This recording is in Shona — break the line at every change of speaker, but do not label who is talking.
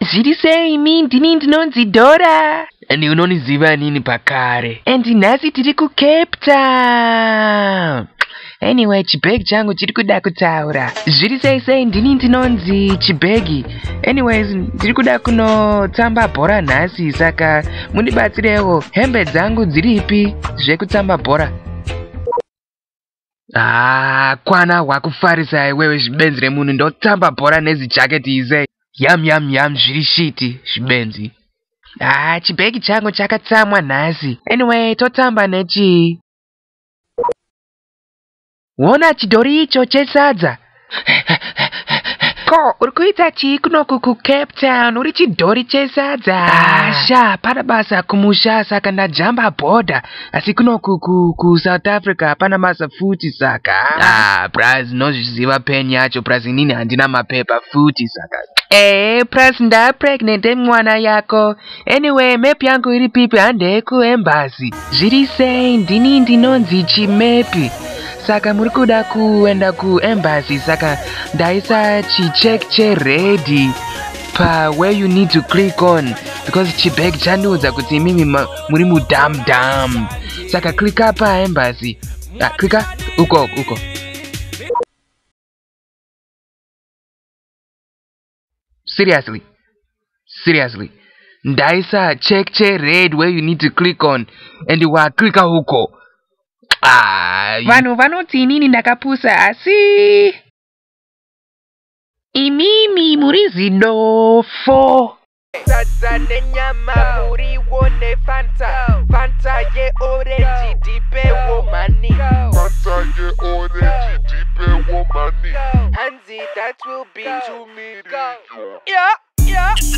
Zviri sei imi? Ndini ndinonzi Dora. Ndi unoniziva nini pakare? And nhasi tiri kuCape Town. Anyway, chibhegi changu chiri kuda kutaura. Zviri sei ndini ndinonzi chibhegi. Anyways, ndiri kuda kunotamba bhora nhasi, saka mundibatsirewo. Hembe dzangu dziripi zvekutamba bhora? Kwana wakufarisa iwewe zvibenzi remunhu, ndotamba bhora nezi jaketi izei. Yam zviri shiti zvibenzi. Chibhegi changu chakatsamwa nhasi. Anyway, totamba nechi. Wona chidhori icho chesadza. Ko, uri kuita chii kunoku kuCape Town? Uri chidhori chesadza? Sha, pana basa kumusha saka ndajamba bhodha. Asi kunoku kuSouth Africa hapana basa futi saka. Plus nozviziva peni yacho, plus inini handina mapepa futi saka. Plus ndapregnant mwana yako. Anyway, map yangu iri pipi handei kuembassy. Zviri sei? Ndini ndinonzi chimepi. Saka muri kuda kuenda kuembassy, saka ndaisa chicheck cheredi pa where you need to click on, because chibhegi chandiudza kuti mimi muri mudam. Saka klika pa embassy. Klika uko. Seriously. Ndaisa check cheredi where you need to click on, and waklika huko. Vanhu vanoti inini ndakapusa, asi imimi muri zinofo.
Sadza nenyama muriwo nefanta yeorenji dipewo mani. Hanzi, that will be 2 million. Yeah.